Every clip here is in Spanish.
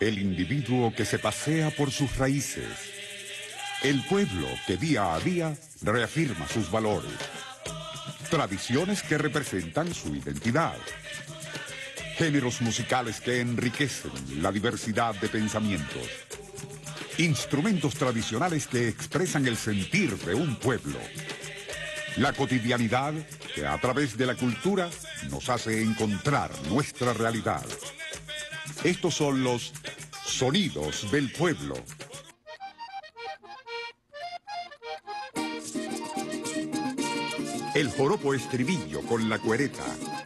El individuo que se pasea por sus raíces. El pueblo que día a día reafirma sus valores. Tradiciones que representan su identidad. Géneros musicales que enriquecen la diversidad de pensamientos. Instrumentos tradicionales que expresan el sentir de un pueblo. La cotidianidad que a través de la cultura nos hace encontrar nuestra realidad. Estos son los sonidos del pueblo. El joropo estribillo con la cuereta.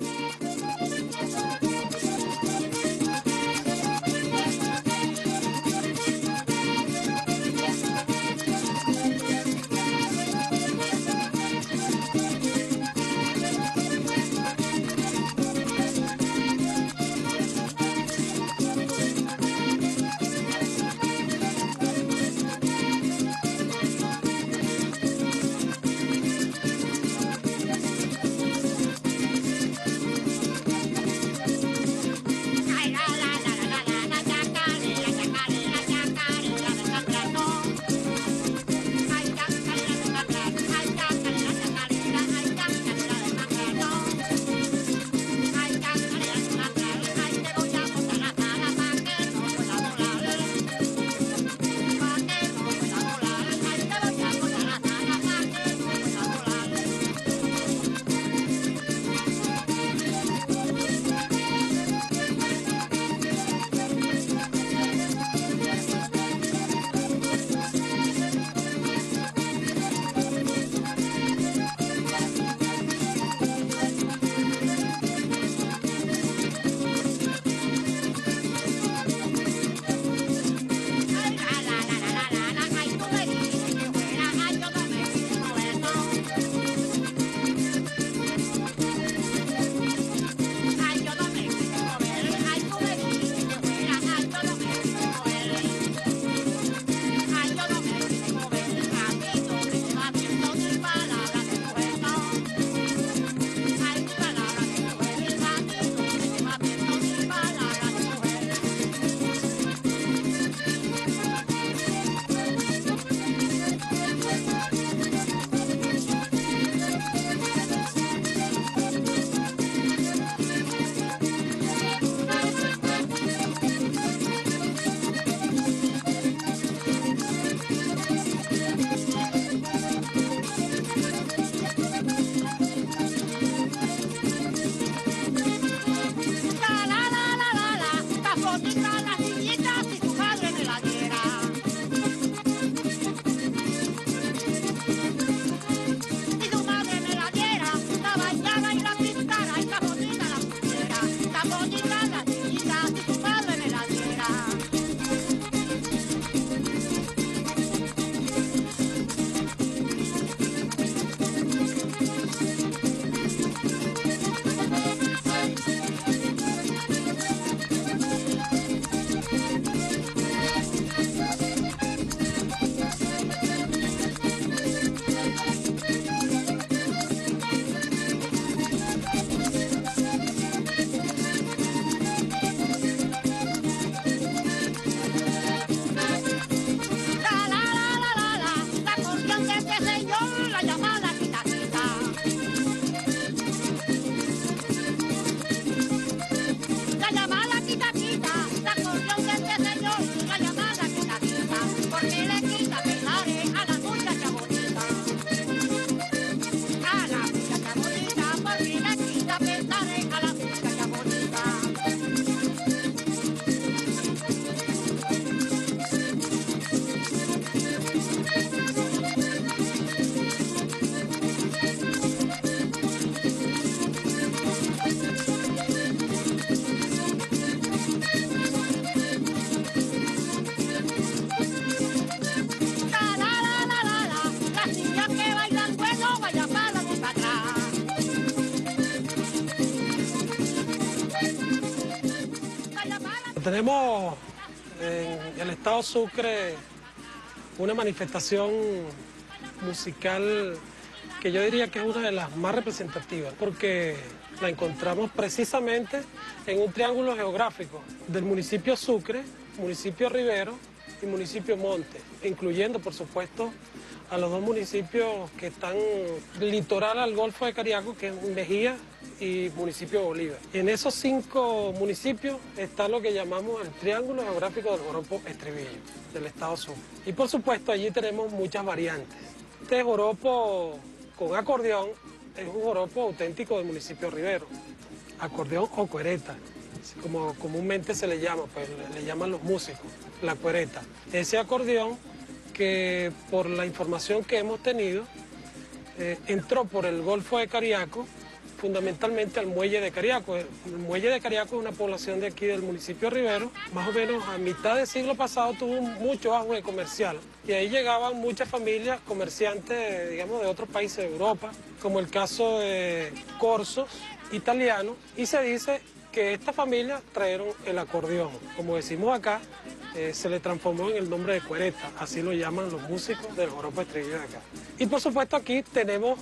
Tenemos en el estado Sucre una manifestación musical que yo diría que es una de las más representativas, porque la encontramos precisamente en un triángulo geográfico del municipio Sucre, municipio Rivero y municipio Monte, incluyendo, por supuesto, a los dos municipios que están litoral al Golfo de Cariaco, que es Mejía y municipio de Bolívar. En esos 5 municipios está lo que llamamos el Triángulo Geográfico del Joropo Estribillo, del estado Sucre. Y por supuesto allí tenemos muchas variantes. Este joropo con acordeón es un joropo auténtico del municipio Rivero, acordeón o cuereta, como comúnmente se le llama, pues le llaman los músicos, la cuereta. Ese acordeón que por la información que hemos tenido, entró por el Golfo de Cariaco, fundamentalmente al muelle de Cariaco. El muelle de Cariaco es una población de aquí del municipio de Rivero, más o menos a mitad del siglo pasado tuvo mucho auge comercial y ahí llegaban muchas familias comerciantes, digamos, de otros países de Europa, como el caso de corsos italianos, y se dice que estas familias trajeron el acordeón, como decimos acá, se le transformó en el nombre de cuereta, así lo llaman los músicos del joropo estribillo de acá. Y por supuesto aquí tenemos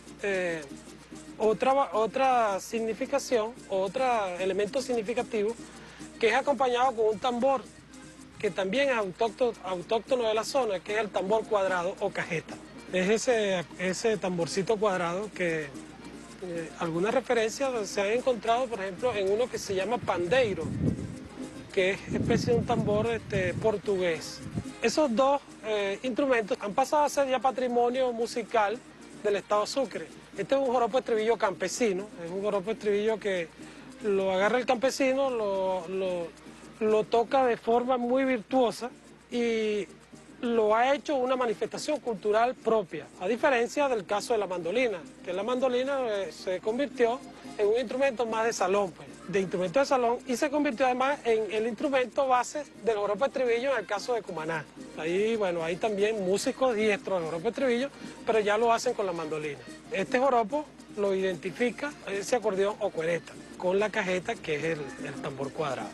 otra significación, otro elemento significativo, que es acompañado con un tambor, que también es autóctono de la zona, que es el tambor cuadrado o cajeta. Es ese tamborcito cuadrado que algunas referencias se han encontrado, por ejemplo, en uno que se llama pandeiro, que es especie de un tambor portugués. Esos dos instrumentos han pasado a ser ya patrimonio musical del estado Sucre. Este es un joropo estribillo campesino, es un joropo estribillo que lo agarra el campesino, lo toca de forma muy virtuosa y lo ha hecho una manifestación cultural propia, a diferencia del caso de la mandolina, que la mandolina se convirtió en un instrumento más de salón, pues, de instrumento de salón, y se convirtió además en el instrumento base del joropo estribillo en el caso de Cumaná. Ahí, bueno, hay también músicos diestros del joropo estribillo, pero ya lo hacen con la mandolina. Este joropo lo identifica ese acordeón o cuereta, con la cajeta, que es el tambor cuadrado.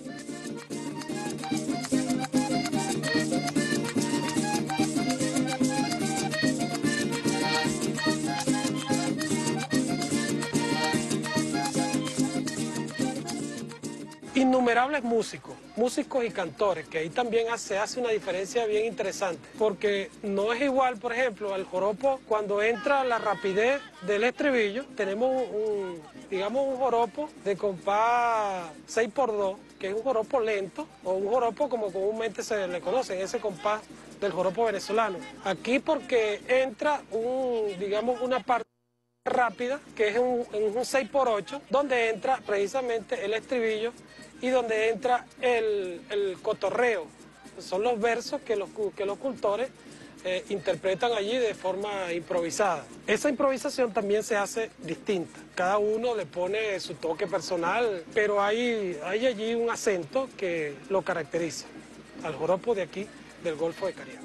Innumerables músicos y cantores, que ahí también se hace una diferencia bien interesante, porque no es igual, por ejemplo, al joropo cuando entra la rapidez del estribillo. Tenemos digamos un joropo de compás 6x2, que es un joropo lento, o un joropo como comúnmente se le conoce, ese compás del joropo venezolano. Aquí porque entra digamos una parte rápida, que es un 6x8, donde entra precisamente el estribillo y donde entra el cotorreo. Son los versos que los cultores interpretan allí de forma improvisada. Esa improvisación también se hace distinta. Cada uno le pone su toque personal, pero hay allí un acento que lo caracteriza al joropo de aquí del Golfo de Cariaco.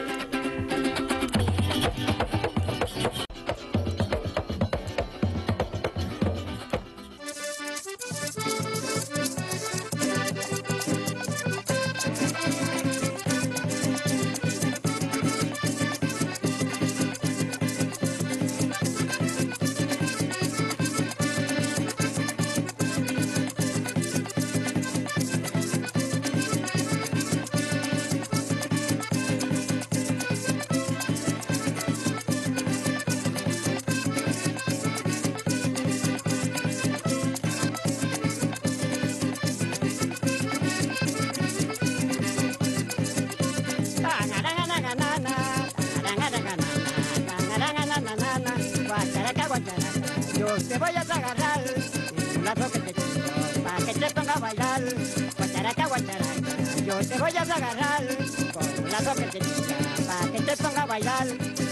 Yo te voy a agarrar un lazo que te tiro para que te ponga a bailar. Guacharaca, guacharaca. Yo te voy a agarrar con un lazo que te tiro para que te ponga a bailar.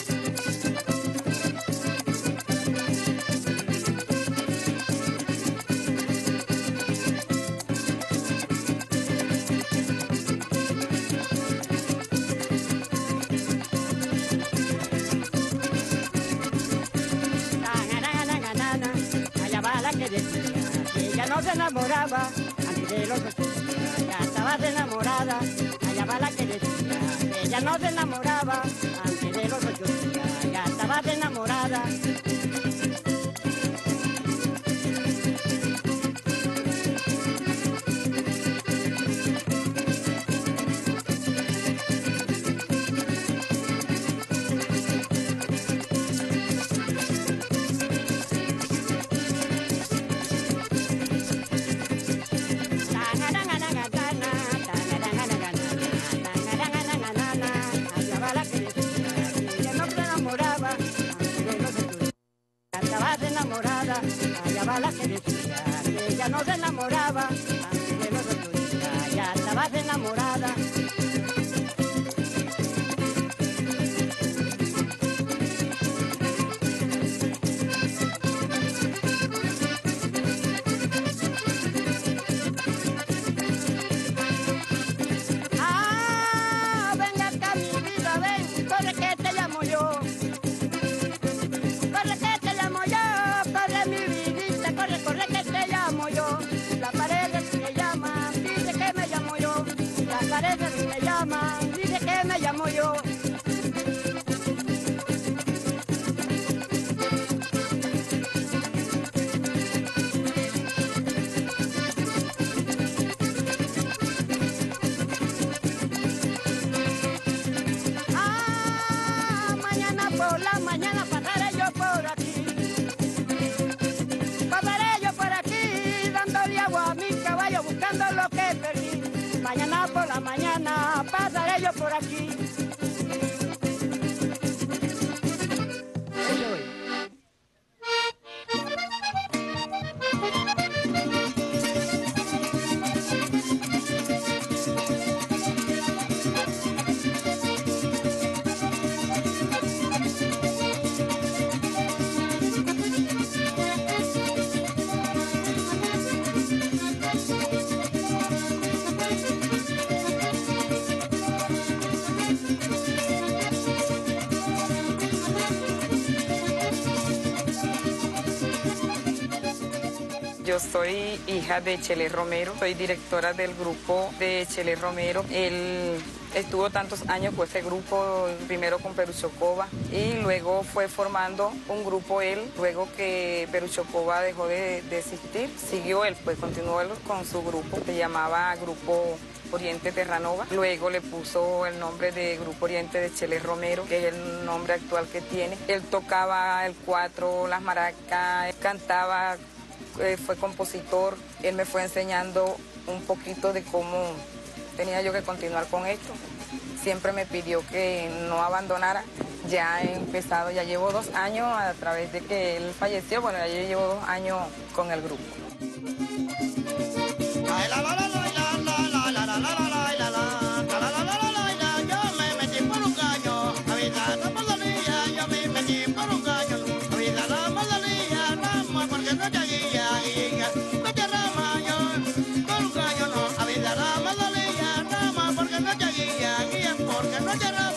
Que ella no se enamoraba antes de los 8 días, ya estabas enamorada. Allá va la que decía que ella no se enamoraba antes de los 8 días, ya estabas enamorada. enamorada, allá va la que decía que ella no se enamoraba, antes de los 8 días ya estabas enamorada. Dice que me llamo yo. Mañana por la mañana pasaré yo por aquí. Pasaré yo por aquí dándole agua a mi caballo buscando lo que perdí. Mañana por la mañana pasaré yo por aquí. Yo soy hija de Chele Romero, soy directora del grupo de Chele Romero. Él estuvo tantos años con ese grupo, primero con Perucho Cova y luego fue formando un grupo él. Luego que Perucho Cova dejó de existir, siguió él, pues continuó él con su grupo, se llamaba Grupo Oriente Terranova. Luego le puso el nombre de Grupo Oriente de Chele Romero, que es el nombre actual que tiene. Él tocaba el cuatro, las maracas, cantaba, fue compositor. Él me fue enseñando un poquito de cómo tenía yo que continuar con esto. Siempre me pidió que no abandonara. Ya he empezado, ya llevo 2 años a través de que él falleció. Bueno, ya yo llevo 2 años con el grupo. Yo me metí por un caño, a vida no podía, yo me metí por un caño, a vida no podía, no, porque no lleguía, no te rama yo, por un caño no, a vida no podía, no, porque no lleguía, porque no te rama.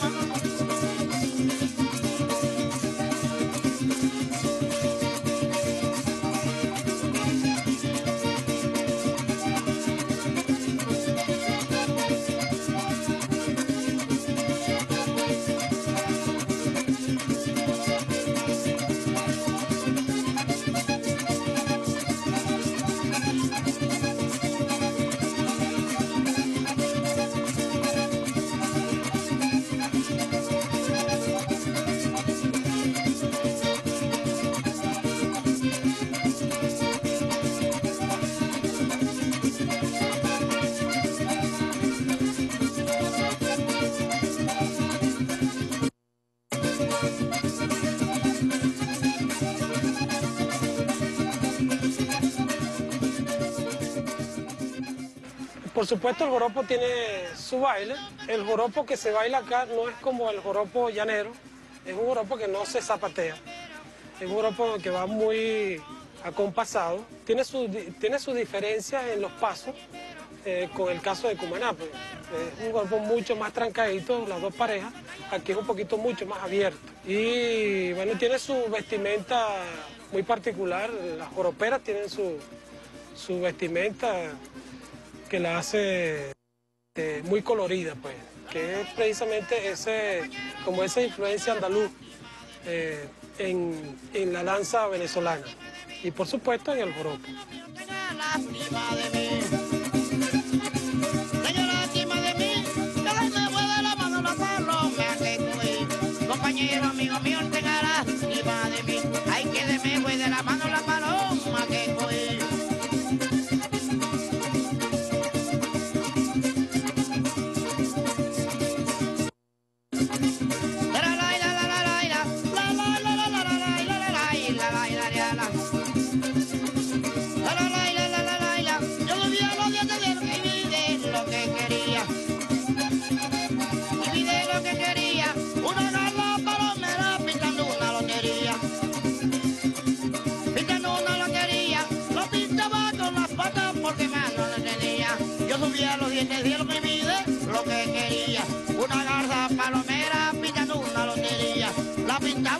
Por supuesto, el joropo tiene su baile. El joropo que se baila acá no es como el joropo llanero, es un joropo que no se zapatea, es un joropo que va muy acompasado. Tiene su diferencia en los pasos con el caso de Cumaná. Pues. Es un joropo mucho más trancadito, las dos parejas. Aquí es un poquito mucho más abierto. Y bueno, tiene su vestimenta muy particular. Las joroperas tienen su vestimenta que la hace muy colorida, pues, que es precisamente como esa influencia andaluz en la danza venezolana y por supuesto en el joropo. Compañero, amigo mío, tenga lástima de mí, ay que de me voy de la paloma que cogí.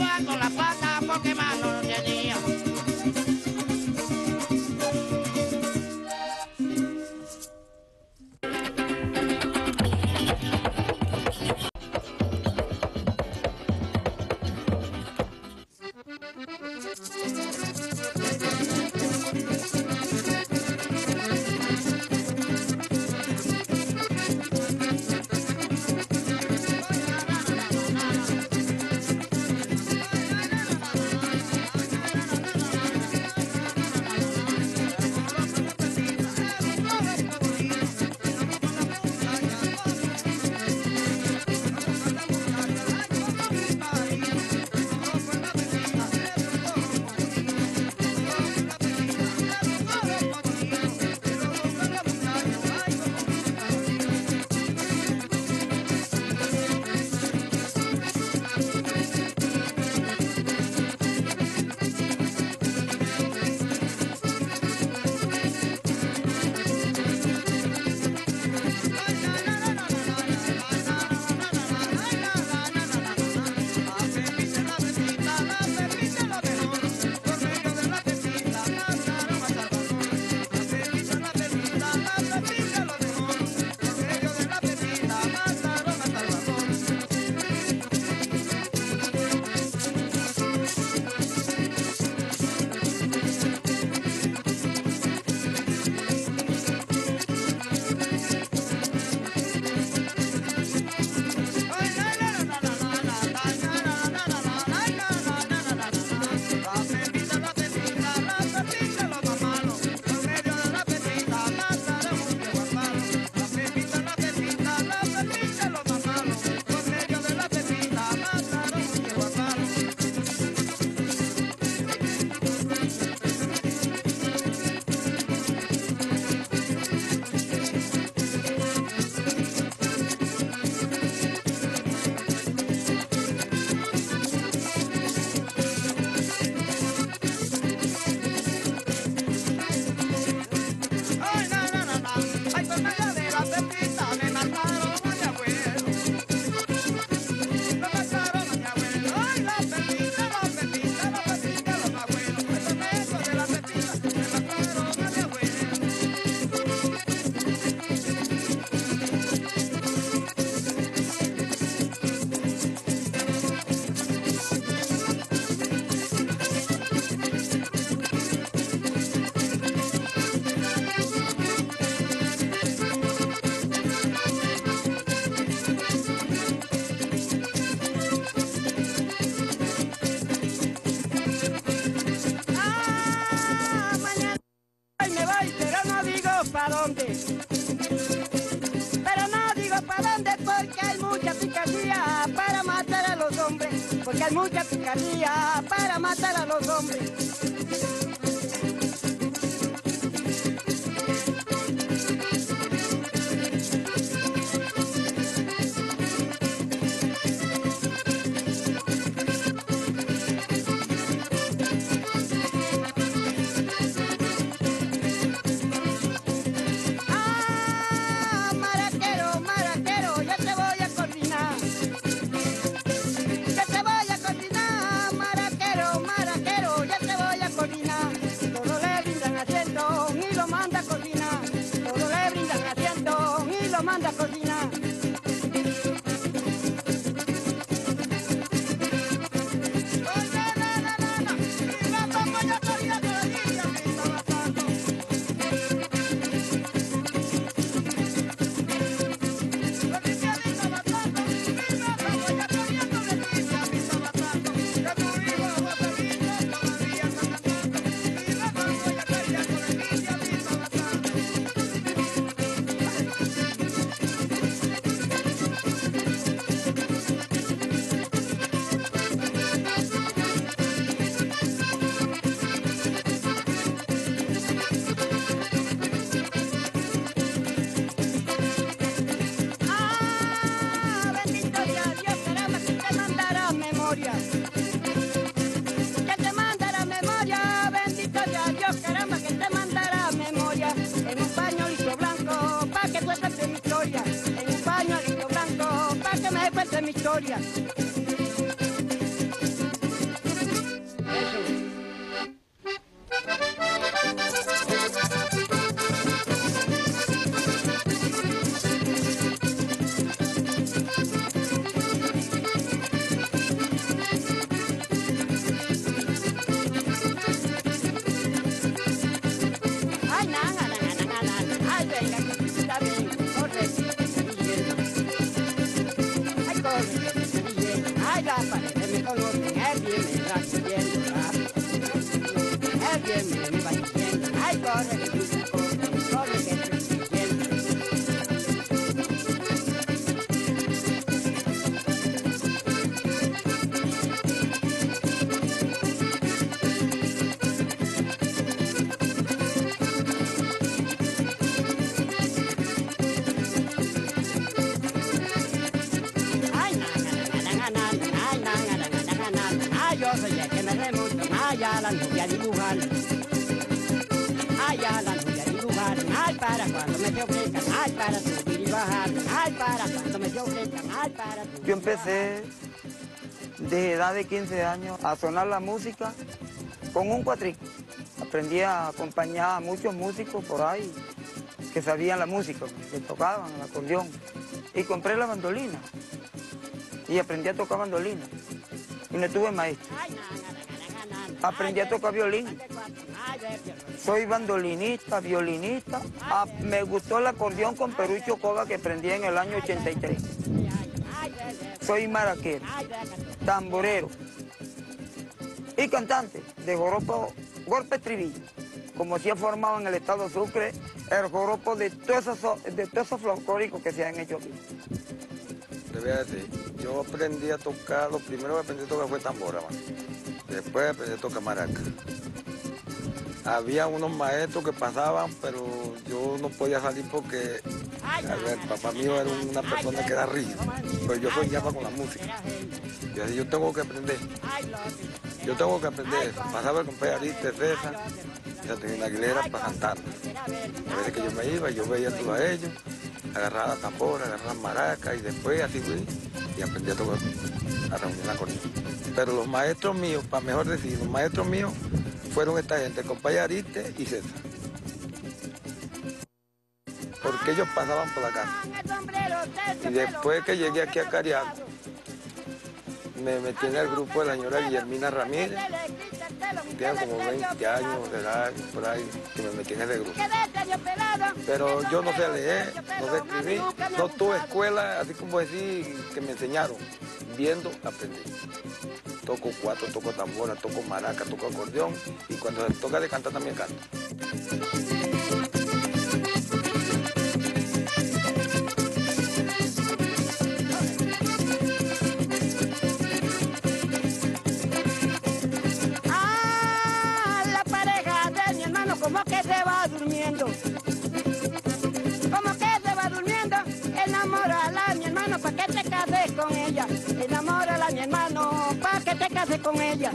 con la pata porque mano no tenía. Pero no digo para dónde porque hay mucha picardía para matar a los hombres, porque hay mucha picardía para matar a los hombres. Manda a cocinar. Mi historia. Ay, la paredes me conocen, el bien me va subiendo rápido. El bien me va diciendo, ay, corre que tú te corre que estoy siguiendo. Yo soy el que me remonto, ay, a la novia dibujar. Ay, a la novia dibujar. Ay, para cuando me te ofrezcan, ay, para subir y bajar. Ay, para cuando me te ofrezcan, ay, para subir. Yo empecé desde edad de 15 años a sonar la música con un cuatrico. Aprendí a acompañar a muchos músicos por ahí que sabían la música, que tocaban el acordeón. Y compré la bandolina y aprendí a tocar bandolina. Y no tuve maestro. Aprendí a tocar violín. Soy bandolinista, violinista. Me gustó el acordeón con Perucho Cova que aprendí en el año 83. Soy maraquero, tamborero y cantante de joropo, golpe estribillo. Como se ha formado en el estado Sucre, el joropo de todos esos folclóricos que se han hecho aquí. Te voy a decir, yo aprendí a tocar, lo primero que aprendí a tocar fue tambora, man. Después aprendí a tocar maraca. Había unos maestros que pasaban, pero yo no podía salir porque el papá mío era una persona que era rígida, pero yo soñaba con la música. Yo decía, yo tengo que aprender eso. Pasaba con Pedalista, César, y Saturina Aguilera para cantar. A veces que yo me iba, yo veía todo a ellos, agarraba la tambora, agarraba la maraca y después así fui y aprendí a tocar, a reunir la acordeón. Pero los maestros míos, para mejor decir, los maestros míos fueron esta gente, el compadre Ariste y César. Porque ellos pasaban por la casa. Y después que llegué aquí a Cariaco, me metí en el grupo de la señora Guillermina Ramírez, tenía como 20 años de edad, por ahí, que me metí en ese grupo. Pero yo no sé leer, no sé escribir, no tuve escuela, así como decir, que me enseñaron. Viendo, aprendí. Toco cuatro, toco tambora, toco maraca, toco acordeón, y cuando se toca de cantar también canto. Como que se va durmiendo, como que se va durmiendo, enamórala mi hermano pa' que te cases con ella, enamórala mi hermano pa' que te cases con ella.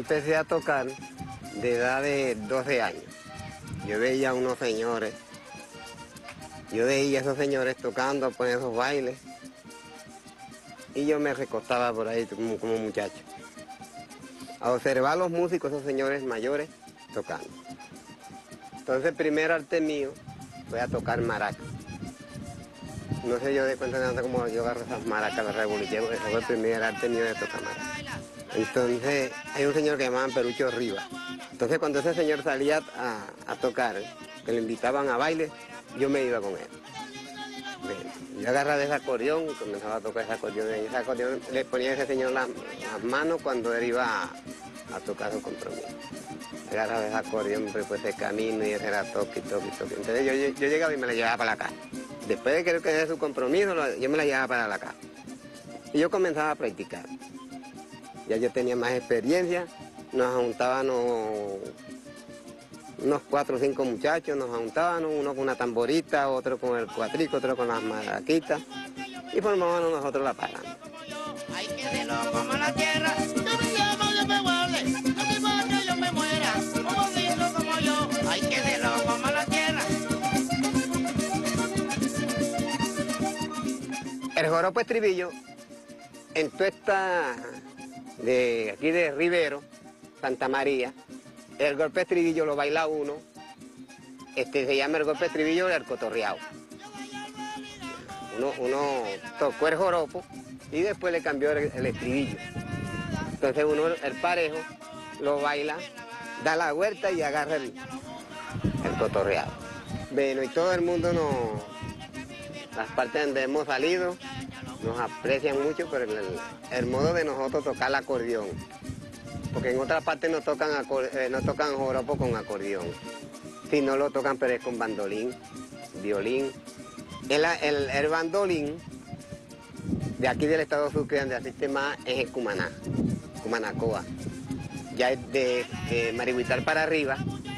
empecé a tocar de edad de 12 años. Yo veía a unos señores, esos señores tocando pues, esos bailes y yo me recostaba por ahí como muchacho a observar a los músicos, esos señores mayores tocando. Entonces el primer arte mío fue a tocar maraca. No sé yo de cuenta de cómo yo agarro esas maracas, las revoluciones, ese fue el primer arte mío de tocar maraca. Entonces hay un señor que llamaban Perucho Rivas. Entonces cuando ese señor salía a tocar, que lo invitaban a baile, yo me iba con él. Yo agarraba ese acordeón y comenzaba a tocar ese acordeón. Y ese acordeón le ponía a ese señor las manos cuando él iba a tocar su compromiso. Agarraba ese acordeón, pues ese camino y ese era toque, toque, toque. Entonces yo llegaba y me la llevaba para la casa. Después de que él quedara su compromiso, yo me la llevaba para la casa. Y yo comenzaba a practicar. Ya yo tenía más experiencia, nos juntaban unos 4 o 5 muchachos, nos juntaban, uno con una tamborita, otro con el cuatrico, otro con las maraquitas, y formábamos nosotros la parranda. Hay que de loco como la tierra, yo me llamo, yo me guarde, no me va que yo me muera, un bonito como yo, hay que de loco como la tierra. El joropo estribillo, en toda esta de aquí de Rivero, Santa María, el golpe estribillo lo baila uno, se llama el golpe estribillo del cotorreado. Uno tocó el joropo y después le cambió el estribillo. Entonces uno, el parejo, lo baila, da la vuelta y agarra el cotorreado. Bueno, y todo el mundo las partes donde hemos salido, nos aprecian mucho por el modo de nosotros tocar el acordeón. Porque en otras partes no tocan joropo con acordeón, sino lo tocan pero es con bandolín, violín. El bandolín de aquí del estado Sucre, donde asiste más, es el Cumaná, Cumanacoa. Ya es de Marihuitar para arriba,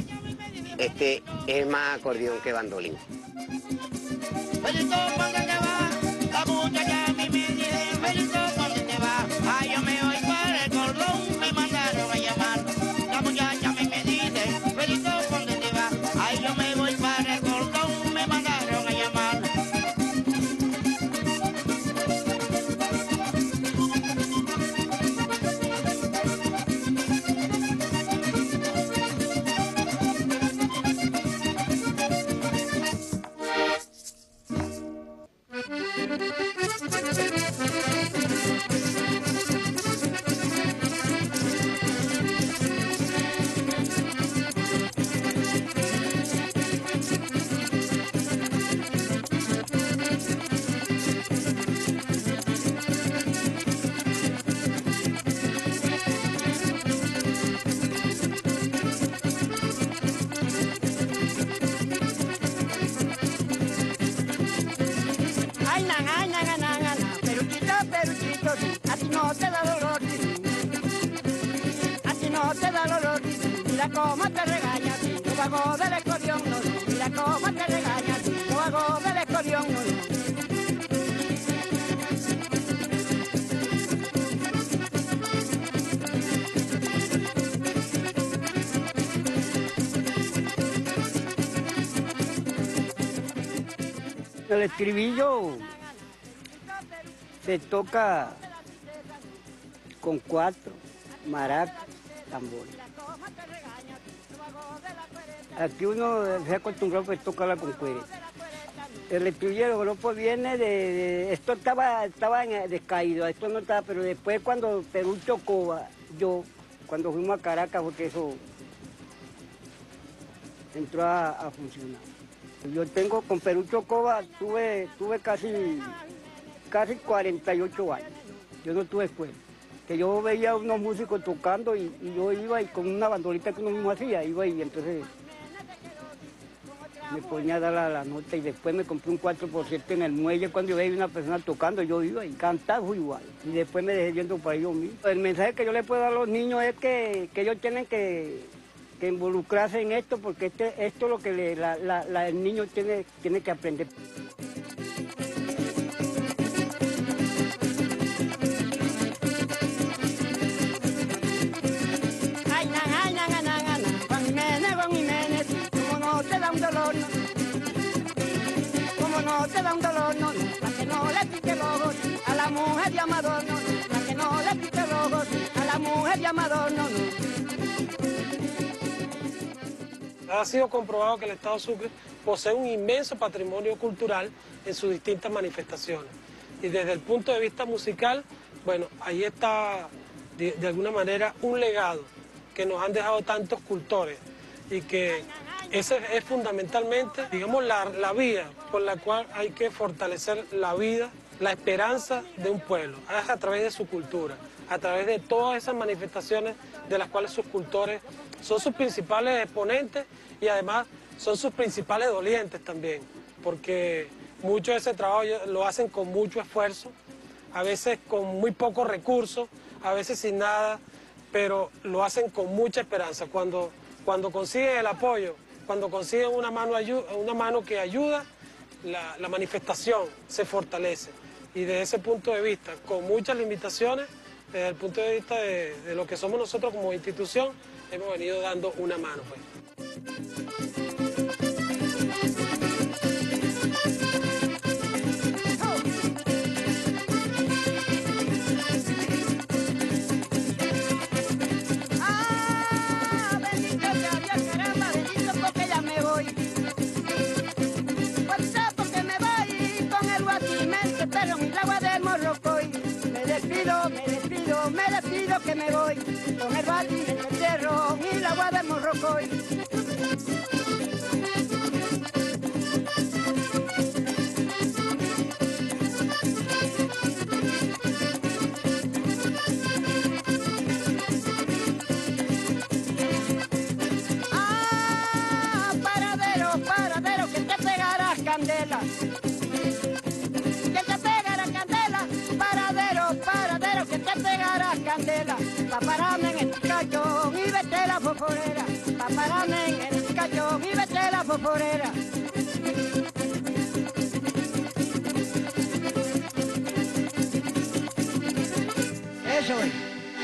es más acordeón que bandolín. Felito, ¿por dónde te vas? La muchacha a mí me dice, Felito, ¿por dónde te vas? Ay, yo me voy para el cordón, me mandaron a llamar. La muchacha a mí me dice, Felito, ¿por dónde te vas? Ay, yo me voy para el cordón, me mandaron a llamar. Peruchito, a ti no te da dolor, a ti no te da dolor, mira cómo te regaña, no hago del acordeón, no, mira cómo te regaña, no hago del acordeón, no. El estribillo se toca con 4 maracas, tambores. Aquí uno se acostumbró a tocarla con cuere. El estribillo del grupo viene esto estaba descaído, esto no estaba, pero después cuando Perucho Cova, cuando fuimos a Caracas, porque eso entró a funcionar. Yo tengo con Perucho Cova, tuve casi 48 años. Yo no tuve escuela. Que yo veía a unos músicos tocando y yo iba y con una bandolita que uno mismo hacía, iba y entonces me ponía a dar la nota y después me compré un 4x7 en el muelle. Cuando yo veía una persona tocando, yo iba y cantaba igual. Y después me dejé yendo para yo mismo. El mensaje que yo le puedo dar a los niños es que ellos tienen que involucrarse en esto, porque esto es lo que el niño tiene que aprender. da un dolor, no. Como no te da un dolor, no, para que no le pique los ojos a la mujer de Amador, no, para que no le pique los ojos a la mujer de Amador, no. Ha sido comprobado que el Estado Sucre posee un inmenso patrimonio cultural en sus distintas manifestaciones. Y desde el punto de vista musical, bueno, ahí está de alguna manera un legado que nos han dejado tantos cultores y que ese es fundamentalmente, digamos, la vía por la cual hay que fortalecer la vida, la esperanza de un pueblo, es a través de su cultura, a través de todas esas manifestaciones de las cuales sus cultores son sus principales exponentes y además son sus principales dolientes también, porque mucho de ese trabajo lo hacen con mucho esfuerzo, a veces con muy pocos recursos, a veces sin nada, pero lo hacen con mucha esperanza. Cuando consiguen el apoyo, cuando consiguen una mano que ayuda, la manifestación se fortalece. Y desde ese punto de vista, con muchas limitaciones, desde el punto de vista de lo que somos nosotros como institución, hemos venido dando una mano, pues. Me despido que me voy, con el bati, el cerro y la agua del Morrocoy. Ah, paradero, paradero, que te pegarás candela. Que te pegarás candela, paradero, paradero, que te pegarás candela, pa' pararme en el cachón y vete la foforera, pa' pararme en el cachón y vete la foforera. Eso es.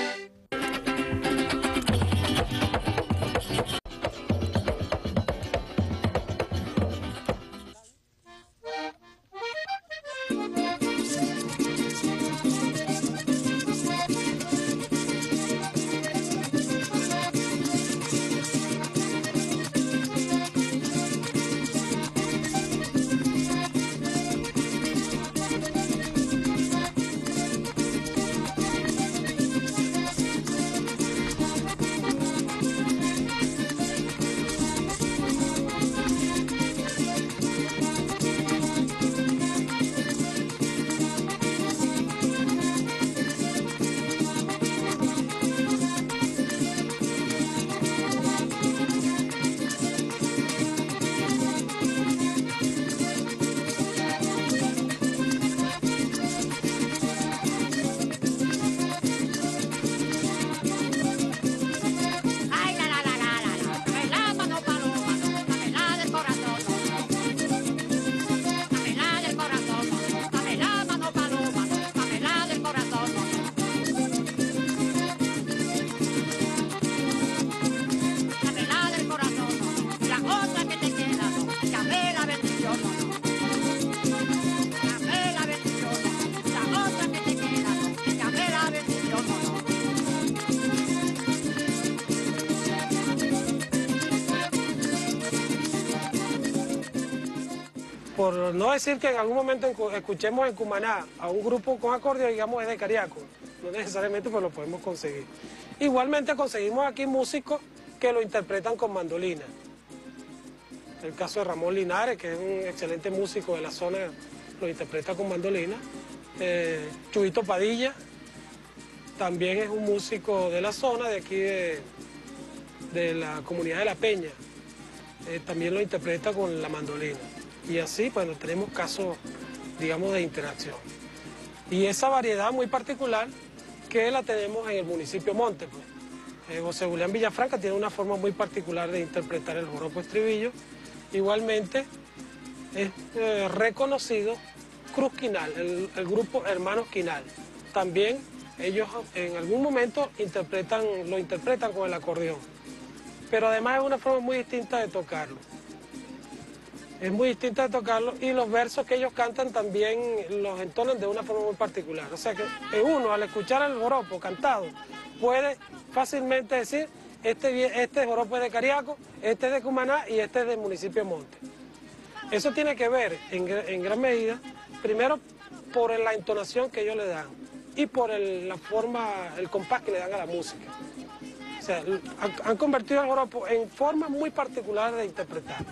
Por no decir que en algún momento escuchemos en Cumaná a un grupo con acordeón, digamos, es de Cariaco, no necesariamente pues lo podemos conseguir. Igualmente conseguimos aquí músicos que lo interpretan con mandolina. El caso de Ramón Linares, que es un excelente músico de la zona, lo interpreta con mandolina. Chuito Padilla también es un músico de la zona, de aquí de la comunidad de La Peña. También lo interpreta con la mandolina. Y así, bueno, tenemos casos, digamos, de interacción. Y esa variedad muy particular que la tenemos en el municipio Monte, pues. José Julián Villafranca tiene una forma muy particular de interpretar el joropo estribillo. Igualmente es reconocido Cruz Quinal, el grupo Hermanos Quinal. También ellos en algún momento lo interpretan con el acordeón. Pero además es una forma muy distinta de tocarlo. es muy distinta de tocarlo, y los versos que ellos cantan también los entonan de una forma muy particular. O sea que uno, al escuchar el joropo cantado, puede fácilmente decir, este joropo es de Cariaco, este es de Cumaná y este es del municipio de Monte. Eso tiene que ver en gran medida, primero por la entonación que ellos le dan y por la forma, el compás que le dan a la música. O sea, han convertido el joropo en formas muy particulares de interpretar.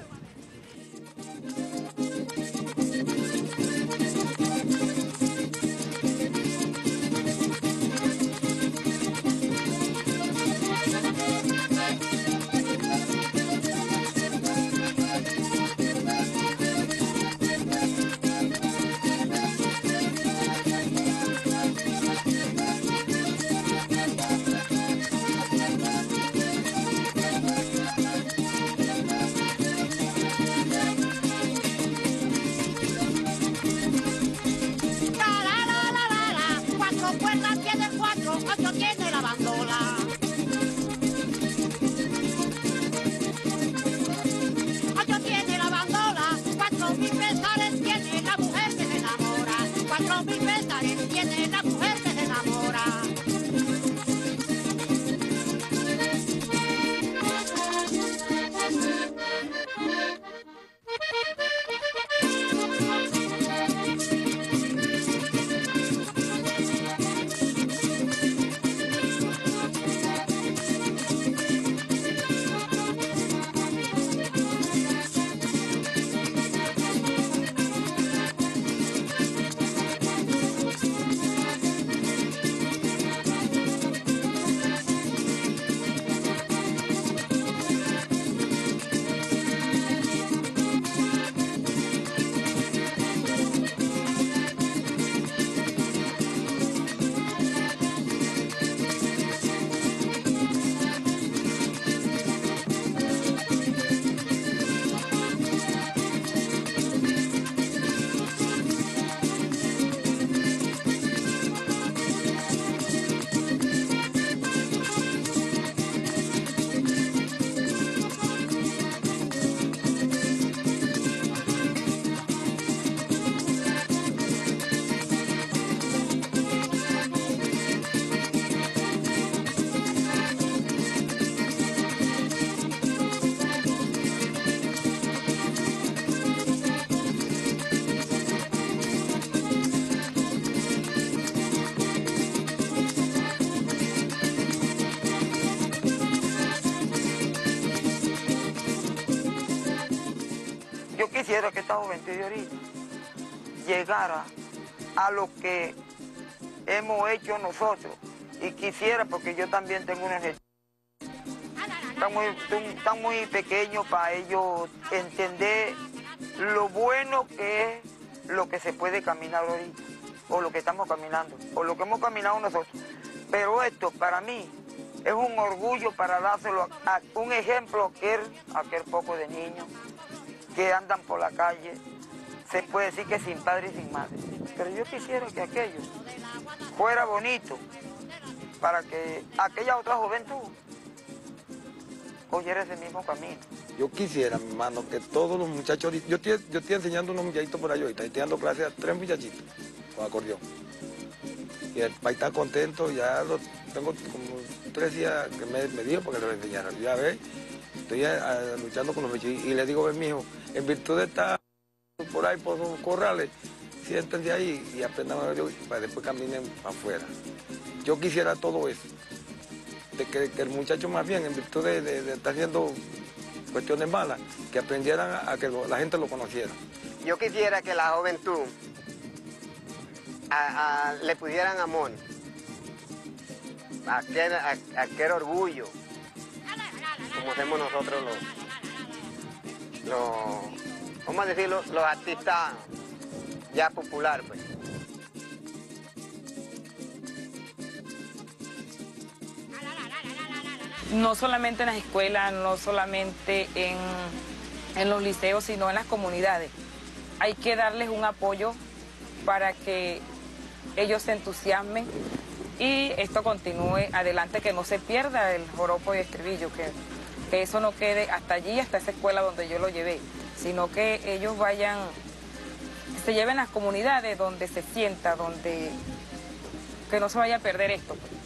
Yo quisiera que esta juventud de ahorita llegara a lo que hemos hecho nosotros. Y quisiera, porque yo también tengo unos están muy pequeños para ellos entender lo bueno que es lo que se puede caminar ahorita, o lo que estamos caminando, o lo que hemos caminado nosotros. Pero esto, para mí, es un orgullo para dárselo a un ejemplo a aquel poco de niños que andan por la calle, se puede decir que sin padre y sin madre. Pero yo quisiera que aquello fuera bonito para que aquella otra juventud cogiera ese mismo camino. Yo quisiera, mi hermano, que todos los muchachos, yo estoy enseñando a unos muchachitos por ahí ahorita, estoy dando clases a 3 muchachitos con acordeón. Y el país está contento, ya tengo como 3 días que me dijo para que lo enseñara. Ya ves, estoy luchando con los muchachos y le digo, ven, mijo, en virtud de estar por ahí por los corrales, siéntense ahí y aprendan a ver para después caminen afuera. Yo quisiera todo eso, de que el muchacho más bien, en virtud de estar haciendo cuestiones malas, que aprendieran a que la gente lo conociera. Yo quisiera que la juventud le pudieran amor, aquel orgullo, como hacemos nosotros vamos a decirlo, los artistas ya populares, pues. No solamente en las escuelas, no solamente en los liceos, sino en las comunidades. Hay que darles un apoyo para que ellos se entusiasmen y esto continúe adelante, que no se pierda el joropo y estribillo, que eso no quede hasta allí, hasta esa escuela donde yo lo llevé, sino que ellos vayan, se lleven las comunidades donde se sienta, donde que no se vaya a perder esto.